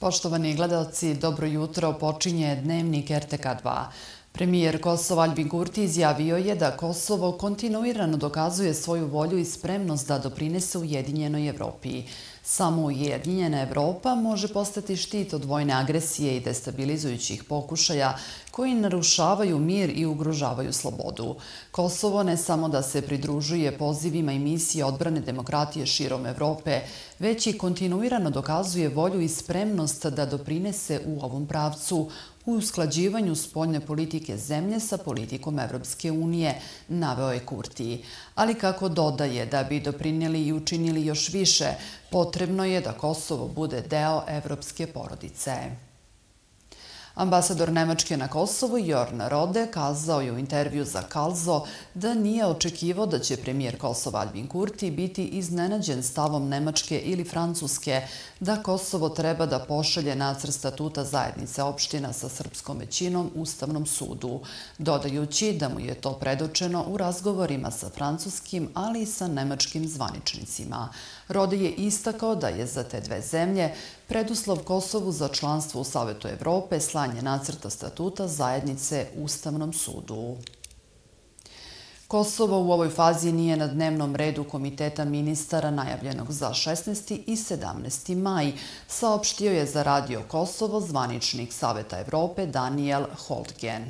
Poštovani gledalci, dobro jutro, počinje dnevnik RTK2. Premijer Kosova Aljbin Kurti izjavio je da Kosovo kontinuirano dokazuje svoju volju i spremnost da doprinese Ujedinjenoj Evropi. Samo Ujedinjena Evropa može postati štit od vojne agresije i destabilizujućih pokušaja koji narušavaju mir i ugrožavaju slobodu. Kosovo ne samo da se pridružuje pozivima i misije odbrane demokratije širom Evrope, već i kontinuirano dokazuje volju i spremnost da doprinese u ovom pravcu u usklađivanju spoljne politike zemlje sa politikom Evropske unije, naveo je Kurti. Ali kako dodaje, da bi doprinijeli i učinili još više, potrebno je da Kosovo bude deo evropske porodice. Ambasador Nemačke na Kosovu Jorn Rode kazao je u intervju za Kalzo da nije očekivao da će premijer Kosova Aljbin Kurti biti iznenađen stavom Nemačke ili Francuske da Kosovo treba da pošalje nacrt statuta zajednice opština sa srpskom većinom Ustavnom sudu, dodajući da mu je to predočeno u razgovorima sa francuskim, ali i sa nemačkim zvaničnicima. Rode je istakao da je za te dve zemlje preduslov Kosovu za članstvo u Savetu Evrope slanje nacrta statuta zajednice Ustavnom sudu. Kosovo u ovoj fazi nije na dnevnom redu Komiteta ministara najavljenog za 16. i 17. maj, saopštio je za Radio Kosovo zvaničnik Saveta Evrope Daniel Holtgen.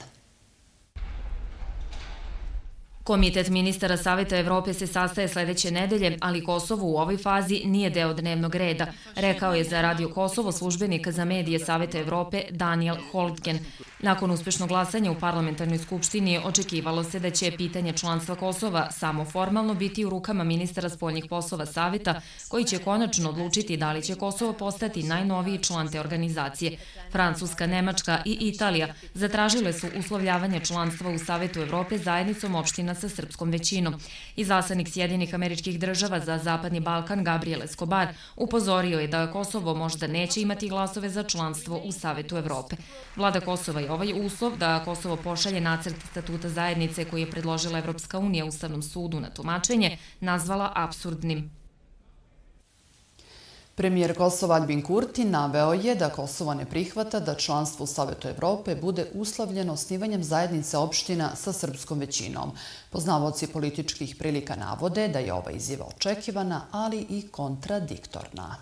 Komitet ministara Saveta Evrope se sastaje sledeće nedelje, ali Kosovo u ovoj fazi nije deo dnevnog reda, rekao je za Radio Kosovo službenik za medije Saveta Evrope Daniel Holtgen. Nakon uspešnog glasanja u parlamentarnoj skupštini očekivalo se da će pitanje članstva Kosova samo formalno biti u rukama ministara spoljnih poslova Saveta, koji će konačno odlučiti da li će Kosovo postati najnoviji član te organizacije. Francuska, Nemačka i Italija zatražile su uslovljavanje članstva u Savetu Evrope zajednicom opština sa srpskom većinom. Izaslanik Sjedinjenih Američkih Država za Zapadni Balkan Gabriel Escobar upozorio je da Kosovo možda neće imati glasove za članstvo u Savetu Evrope. Vlada Kosova je ovaj uslov da Kosovo pošalje nacrt statuta zajednice koji je predložila Evropska unija Ustavnom sudu na tumačenje nazvala apsurdnim. Premijer Kosova Aljbin Kurti naveo je da Kosovo ne prihvata da članstvo u Savetu Evrope bude uslovljeno osnivanjem zajednice opština sa srpskom većinom. Poznavaoci političkih prilika navode da je ova izjava očekivana, ali i kontradiktorna.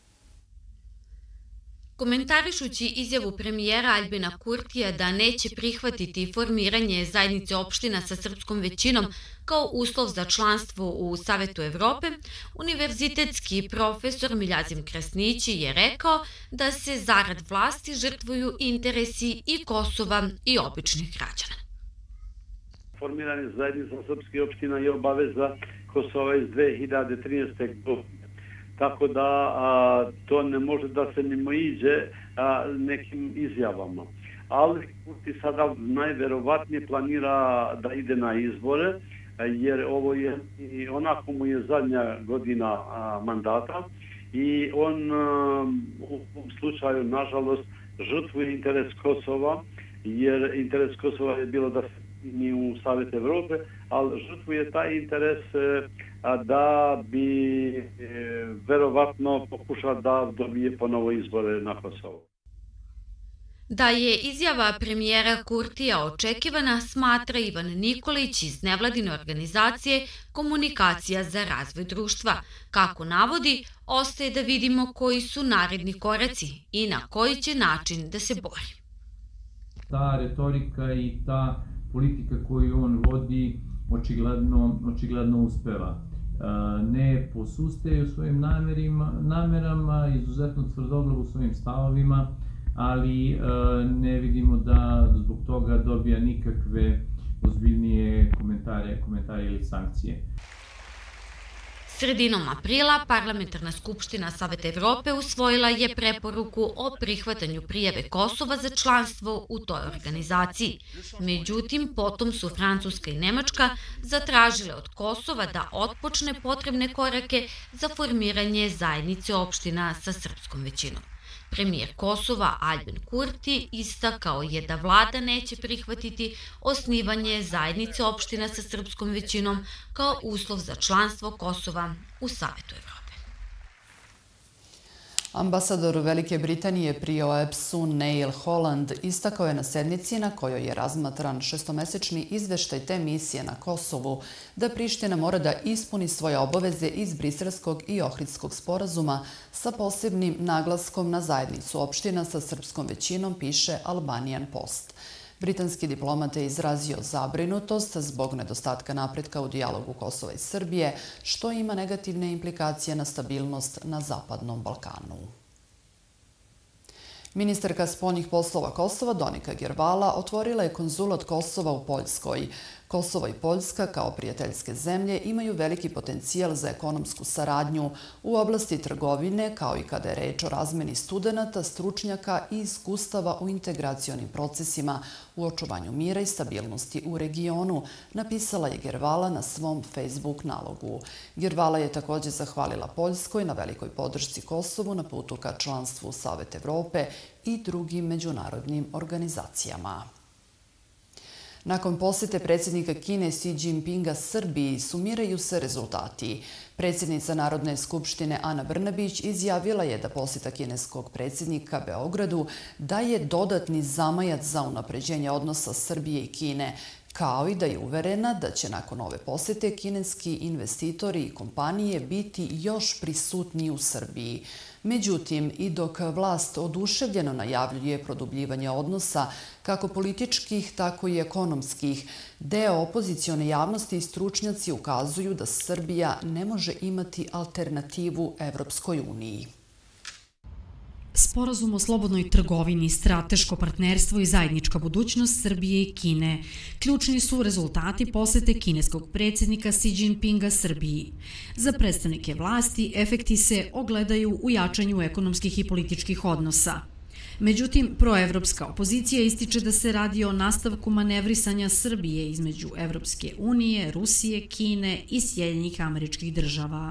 Komentarišući izjavu premijera Aljbina Kurtija da neće prihvatiti formiranje zajednice opština sa srpskom većinom kao uslov za članstvo u Savetu Evrope, univerzitetski profesor Miljazim Krasnići je rekao da se zarad vlasti žrtvuju interesi i Kosova i običnih građana. Formiranje zajednice srpskih opština je obaveza Kosova iz 2013. godine. Tako da to ne može da se mimoiđe nekim izjavama. Ali Kurti sada najverovatnije planira da ide na izbore, jer ovo je i onako mu je zadnja godina mandata i on u ovom slučaju, nažalost, žrtvuje interes Kosova, jer interes Kosova je bilo da se ni u Savet Evrope, ali žrtvuje taj interes da bi verovatno pokušao da dobije ponovo izbore na Kosovu. Da je izjava premijera Kurtija očekivana, smatra Ivan Nikolić iz nevladine organizacije Komunikacija za razvoj društva. Kako navodi, ostaje da vidimo koji su naredni koraci i na koji će način da se bori. Ta retorika i ta politika koju on vodi očigledno uspeva. Ne posustaje u svojim namerama, izuzetno tvrdoglav u svojim stavovima, ali ne vidimo da zbog toga dobija nikakve ozbiljnije komentare ili sankcije. Sredinom aprila Parlamentarna skupština Saveta Evrope usvojila je preporuku o prihvatanju prijave Kosova za članstvo u toj organizaciji. Međutim, potom su Francuska i Nemačka zatražile od Kosova da otpočne potrebne korake za formiranje zajednice opština sa srpskom većinom. Premijer Kosova Aljbin Kurti istakao je da vlada neće prihvatiti osnivanje zajednice opština sa srpskom većinom kao uslov za članstvo Kosova u Savetu Evrope. Ambasador Velike Britanije pri OEBS-u Neil Holland istakao je na sednici na kojoj je razmatran šestomesečni izveštaj te misije na Kosovu da Priština mora da ispuni svoje obaveze iz Briselskog i Ohridskog sporazuma sa posebnim naglaskom na zajednicu opština sa srpskom većinom, piše Albanian Post. Britanski diplomat je izrazio zabrinutost zbog nedostatka napretka u dijalogu Kosova i Srbije, što ima negativne implikacije na stabilnost na Zapadnom Balkanu. Ministarka spoljnih poslova Kosova Donika Gervala otvorila je konzulat Kosova u Poljskoj. Kosovo i Poljska kao prijateljske zemlje imaju veliki potencijal za ekonomsku saradnju u oblasti trgovine, kao i kada je reč o razmeni studenata, stručnjaka i iskustava u integracionim procesima u očuvanju mira i stabilnosti u regionu, napisala je Gervala na svom Facebook nalogu. Gervala je također zahvalila Poljskoj na velikoj podršci Kosovu na putu ka članstvu u Savet Evrope i drugim međunarodnim organizacijama. Nakon posjete predsjednika Kine Xi Jinpinga Srbiji sumiraju se rezultati. Predsjednica Narodne skupštine Ana Brnabić izjavila je da posjeta kineskog predsjednika Beogradu daje dodatni zamajac za unapređenje odnosa Srbije i Kine, kao i da je uverena da će nakon ove posjete kineski investitori i kompanije biti još prisutniji u Srbiji. Međutim, i dok vlast oduševljeno najavljuje produbljivanje odnosa, kako političkih, tako i ekonomskih, deo opozicione javnosti i stručnjaci ukazuju da Srbija ne može imati alternativu Evropskoj uniji. Sporazum o slobodnoj trgovini, strateško partnerstvo i zajednička budućnost Srbije i Kine ključni su rezultati posete kineskog predsjednika Xi Jinpinga Srbiji. Za predstavnike vlasti efekti se ogledaju u jačanju ekonomskih i političkih odnosa. Međutim, proevropska opozicija ističe da se radi o nastavku manevrisanja Srbije između Evropske unije, Rusije, Kine i Sjedinjenih Američkih Država.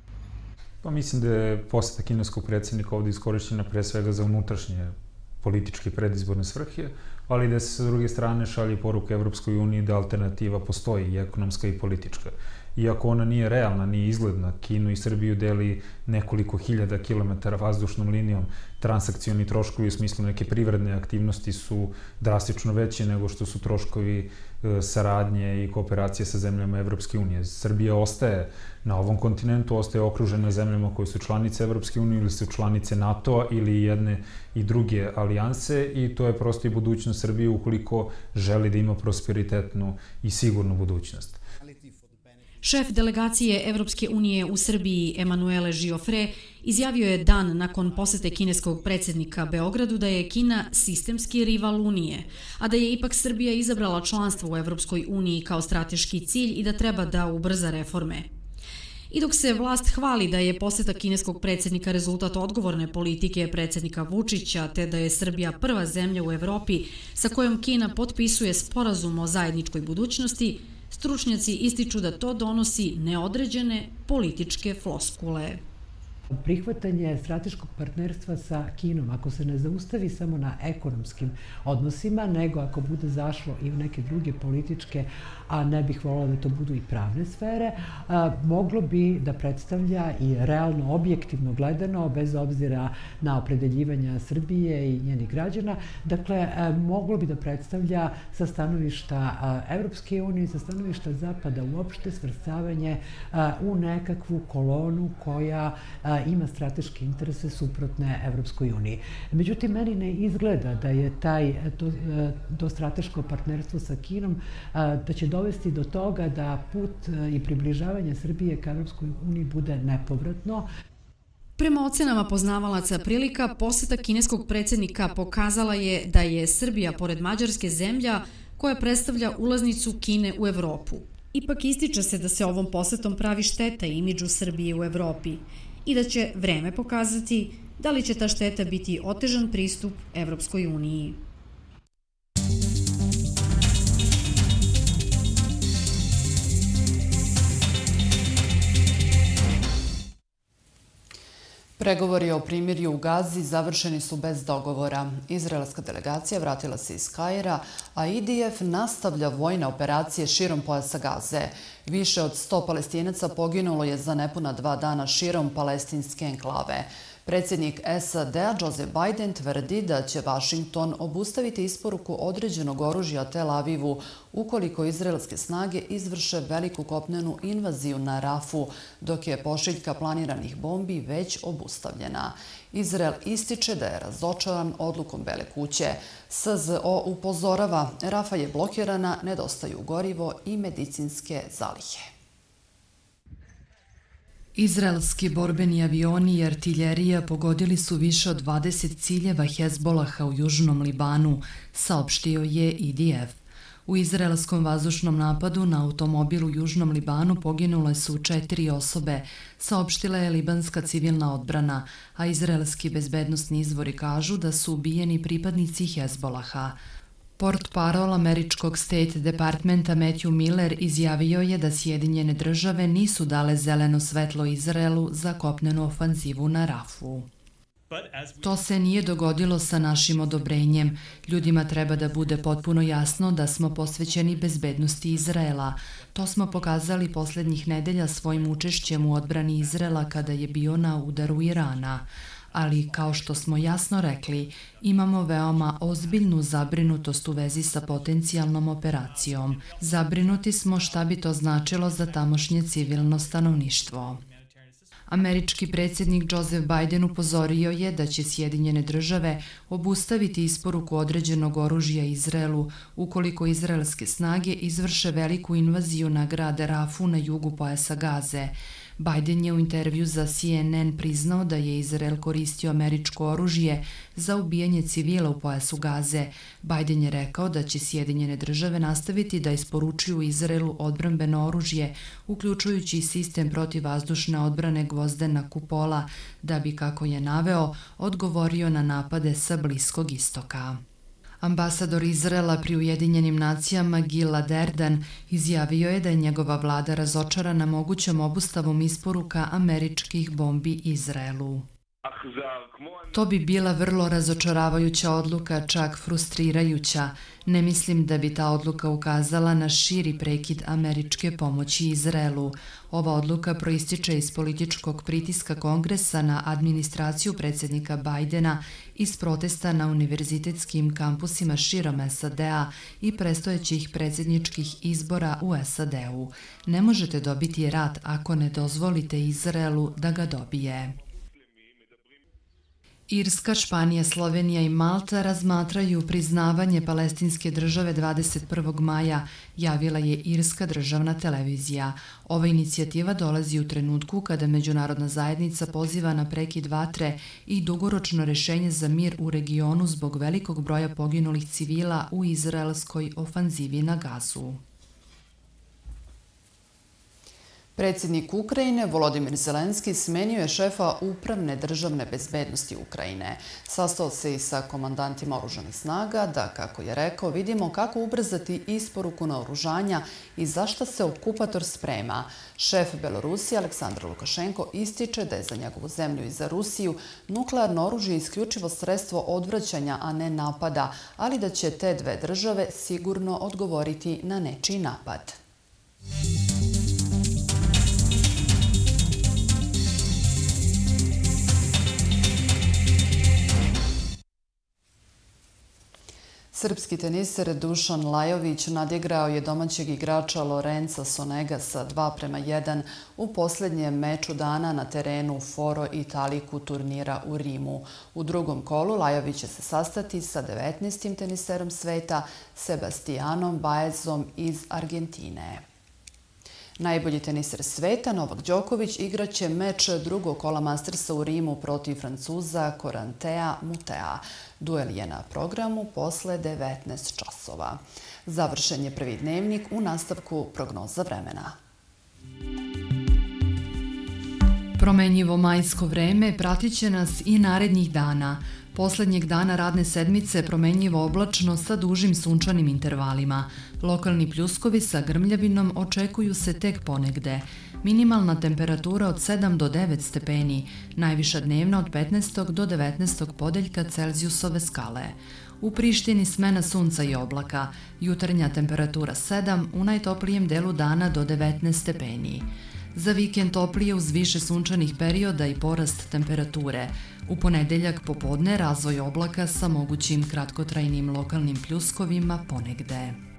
Pa mislim da je posjeta kineskog predsjednika ovdje iskorišćena pre svega za unutrašnje političke predizborne svrhe, ali da se sa druge strane šalje poruka Evropskoj uniji da alternativa postoji, i ekonomska i politička. Iako ona nije realna, nije izgledna, Kinu i Srbiju deli nekoliko hiljada kilometara vazdušnom linijom, transakcioni troškovi u smislu neke privredne aktivnosti su drastično veći nego što su troškovi saradnje i kooperacije sa zemljama Evropske unije. Srbija ostaje na ovom kontinentu, ostaje okružena zemljama koje su članice Evropske unije ili su članice NATO-a ili jedne i druge alijanse, i to je prosto i budućnost Srbije ukoliko želi da ima prosperitetnu i sigurnu budućnost. Šef delegacije Evropske unije u Srbiji Emanuele Giofre izjavio je dan nakon posete kineskog predsjednika Beogradu da je Kina sistemski rival Unije, a da je ipak Srbija izabrala članstvo u Evropskoj uniji kao strateški cilj i da treba da ubrza reforme. I dok se vlast hvali da je poseta kineskog predsjednika rezultat odgovorne politike predsjednika Vučića, te da je Srbija prva zemlja u Evropi sa kojom Kina potpisuje sporazum o zajedničkoj budućnosti, stručnjaci ističu da to donosi neodređene političke floskule. Prihvatanje strateškog partnerstva sa Kinom, ako se ne zaustavi samo na ekonomskim odnosima, nego ako bude zašlo i u neke druge političke, a ne bih volila da to budu i pravne sfere, moglo bi da predstavlja i realno, objektivno gledano, bez obzira na opredeljivanja Srbije i njenih građana, dakle, moglo bi da predstavlja sa stanovišta Evropske unije, sa stanovišta Zapada uopšte svrstavanje u nekakvu kolonu koja ima strateške interese suprotne Evropskoj uniji. Međutim, meni ne izgleda da je to strateško partnerstvo sa Kinom da će dovesti do toga da put i približavanje Srbije ka Evropskoj uniji bude nepovratno. Prema ocenama poznavalaca prilika, poseta kineskog predsjednika pokazala je da je Srbija, pored Mađarske, zemlja koja predstavlja ulaznicu Kine u Evropu. Ipak ističe se da se ovom posetom pravi šteta imidžu Srbije u Evropi i da će vreme pokazati da li će ta šteta biti otežan pristup Evropskoj uniji. Pregovori o primirju u Gazi završeni su bez dogovora. Izraelska delegacija vratila se iz Kaira, a IDF nastavlja vojne operacije širom pojasa Gaze. Više od 100 Palestinaca poginulo je za nepuna 2 dana širom palestinske enklave. Predsjednik SAD-a Joseph Biden tvrdi da će Washington obustaviti isporuku određenog oružja Tel Avivu ukoliko izraelske snage izvrše veliku kopnenu invaziju na Rafu, dok je pošiljka planiranih bombi već obustavljena. Izrael ističe da je razočaran odlukom Bele kuće. SZO upozorava, Rafa je blokirana, nedostaju gorivo i medicinske zalihe. Izraelski borbeni avioni i artiljerija pogodili su više od 20 ciljeva Hezbolaha u južnom Libanu, saopštio je IDF. U izraelskom vazdušnom napadu na automobil u južnom Libanu poginule su 4 osobe, saopštila je libanska civilna odbrana, a izraelski bezbednosni izvori kažu da su ubijeni pripadnici Hezbolaha. Portparol američkog State Departmenta Matthew Miller izjavio je da Sjedinjene države nisu dale zeleno svetlo Izraelu za kopnenu ofanzivu na Rafu. To se nije dogodilo sa našim odobrenjem. Ljudima treba da bude potpuno jasno da smo posvećeni bezbednosti Izraela. To smo pokazali posljednjih nedelja svojim učešćem u odbrani Izraela kada je bio na udaru Irana. Ali, kao što smo jasno rekli, imamo veoma ozbiljnu zabrinutost u vezi sa potencijalnom operacijom. Zabrinuti smo šta bi to značilo za tamošnje civilno stanovništvo. Američki predsjednik Joseph Biden upozorio je da će Sjedinjene države obustaviti isporuku određenog oružja Izraelu ukoliko izraelske snage izvrše veliku invaziju na grad Rafu na jugu pojasa Gaze. Biden je u intervju za CNN priznao da je Izrael koristio američko oružje za ubijanje civila u pojasu Gaze. Biden je rekao da će Sjedinjene države nastaviti da isporučuju Izraelu odbrambeno oružje, uključujući sistem protivvazdušne odbrane Gvozdena kupola, da bi, kako je naveo, odgovorio na napade sa Bliskog istoka. Ambasador Izraela pri Ujedinjenim nacijama Gilad Erdan izjavio je da je njegova vlada razočarana mogućom obustavom isporuka američkih bombi Izraelu. To bi bila vrlo razočaravajuća odluka, čak frustrirajuća. Ne mislim da bi ta odluka ukazala na širi prekid američke pomoći Izraelu. Ova odluka proističe iz političkog pritiska Kongresa na administraciju predsjednika Bajdena iz protesta na univerzitetskim kampusima širom SAD-a i predstojećih predsjedničkih izbora u SAD-u. Ne možete dobiti rat ako ne dozvolite Izraelu da ga dobije. Irska, Španija, Slovenija i Malta razmatraju priznavanje palestinske države 21. maja, javila je Irska državna televizija. Ova inicijativa dolazi u trenutku kada međunarodna zajednica poziva na prekid vatre i dugoročno rešenje za mir u regionu zbog velikog broja poginulih civila u izraelskoj ofanzivi na Gazu. Predsjednik Ukrajine Volodimir Zelenski smenio je šefa upravne državne bezbednosti Ukrajine. Sastao se i sa komandantima oružanih snaga da, kako je rekao, vidimo kako ubrzati isporuku naoružanja i za šta se okupator sprema. Šef Belorusije Aleksandar Lukašenko ističe da je za njegovu zemlju i za Rusiju nuklearno oružje isključivo sredstvo odvraćanja, a ne napada, ali da će te dve države sigurno odgovoriti na nečiji napad. Srpski teniser Dušan Lajović nadigrao je domaćeg igrača Lorenza Sonega sa 2:1 u posljednjem meču dana na terenu Foro Italiku turnira u Rimu. U drugom kolu Lajović će se sastati sa 19. teniserom sveta Sebastianom Baezom iz Argentine. Najbolji teniser sveta, Novak Đoković, igraće meč drugog kola Mastersa u Rimu protiv Francuza Corentina Moutet. Duel je na programu posle 19 časova. Završen je prvi dnevnik, u nastavku prognoza vremena. Promenjivo majsko vreme pratit će nas i narednih dana. Poslednjeg dana radne sedmice promenjivo oblačno sa dužim sunčanim intervalima. Lokalni pljuskovi sa grmljavinom očekuju se tek ponegde. Minimalna temperatura od 7 do 9 stepeni, najviša dnevna od 15. do 19. podeljka Celzijusove skale. U Prištini smena sunca i oblaka, jutarnja temperatura 7, u najtoplijem delu dana do 19 stepeni. Za vikend toplije uz više sunčanih perioda i porast temperature. U ponedeljak popodne razvoj oblaka sa mogućim kratkotrajnim lokalnim pljuskovima ponegde.